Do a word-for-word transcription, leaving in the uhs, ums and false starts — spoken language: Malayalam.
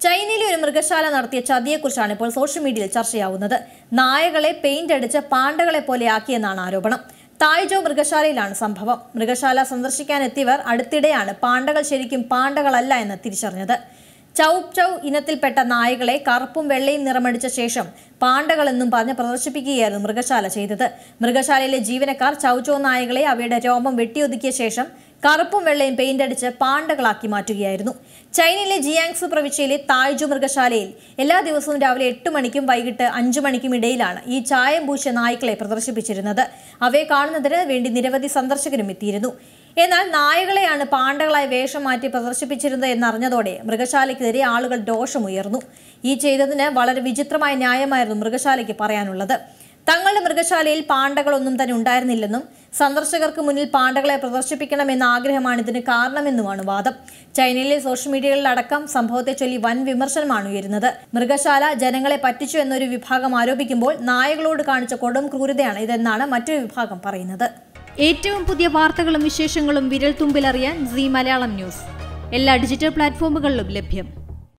ചൈനയിലെ ഒരു മൃഗശാല നടത്തിയ ചതിയെക്കുറിച്ചാണ് ഇപ്പോൾ സോഷ്യൽ മീഡിയയിൽ ചർച്ചയാവുന്നത്. നായകളെ പെയിന്റ് അടിച്ച് പാണ്ടകളെ പോലെയാക്കിയെന്നാണ് ആരോപണം. തായ്ജോ മൃഗശാലയിലാണ് സംഭവം. മൃഗശാല സന്ദർശിക്കാനെത്തിയവർ അടുത്തിടെയാണ് പാണ്ടകൾ ശരിക്കും പാണ്ടകളല്ല എന്ന് തിരിച്ചറിഞ്ഞത്. ചൗ ചൗ ഇനത്തിൽപ്പെട്ട നായകളെ കറുപ്പും വെള്ളയും നിറമടിച്ച ശേഷം പാണ്ടകളെന്നും പറഞ്ഞ് പ്രദർശിപ്പിക്കുകയായിരുന്നു മൃഗശാല ചെയ്തത്. മൃഗശാലയിലെ ജീവനക്കാർ ചൗ ചൗ നായകളെ അവയുടെ രോമം വെട്ടിയൊതുക്കിയ ശേഷം കറുപ്പും വെള്ളയും പെയിന്റ് അടിച്ച് പാണ്ടകളാക്കി മാറ്റുകയായിരുന്നു. ചൈനയിലെ ജിയാങ്സു പ്രവിശ്യയിലെ തായ്ജു മൃഗശാലയിൽ എല്ലാ ദിവസവും രാവിലെ എട്ട് മണിക്കും വൈകിട്ട് അഞ്ചു മണിക്കും ഇടയിലാണ് ഈ ചായം പൂശിയ നായ്ക്കളെ പ്രദർശിപ്പിച്ചിരുന്നത്. അവയെ കാണുന്നതിന് വേണ്ടി നിരവധി സന്ദർശകരും എത്തിയിരുന്നു. എന്നാൽ നായകളെയാണ് പാണ്ടകളായി വേഷം മാറ്റി പ്രദർശിപ്പിച്ചിരുന്നത് എന്നറിഞ്ഞതോടെ മൃഗശാലയ്ക്കെതിരെ ആളുകൾ രോഷമുയർന്നു. ഈ ചെയ്തതിന് വളരെ വിചിത്രമായ ന്യായമായിരുന്നു മൃഗശാലയ്ക്ക് പറയാനുള്ളത്. തങ്ങളുടെ മൃഗശാലയിൽ പാണ്ടകളൊന്നും തന്നെ ഉണ്ടായിരുന്നില്ലെന്നും സന്ദർശകർക്ക് മുന്നിൽ പാണ്ടകളെ പ്രദർശിപ്പിക്കണമെന്ന ആഗ്രഹമാണ് ഇതിന് കാരണമെന്നുമാണ് വാദം. ചൈനയിലെ സോഷ്യൽ മീഡിയകളിലടക്കം സംഭവത്തെ ചൊല്ലി വൻ വിമർശനമാണ് ഉയരുന്നത്. മൃഗശാല ജനങ്ങളെ പറ്റിച്ചു എന്നൊരു വിഭാഗം ആരോപിക്കുമ്പോൾ നായകളോട് കാണിച്ച കൊടും ക്രൂരതയാണ് ഇതെന്നാണ് മറ്റൊരു വിഭാഗം പറയുന്നത്. ഏറ്റവും പുതിയ വാർത്തകളും വിശേഷങ്ങളും വിരൽ തുമ്പിലറിയാൻ സീ മലയാളം ന്യൂസ് എല്ലാ ഡിജിറ്റൽ പ്ലാറ്റ്ഫോമുകളിലും ലഭ്യം.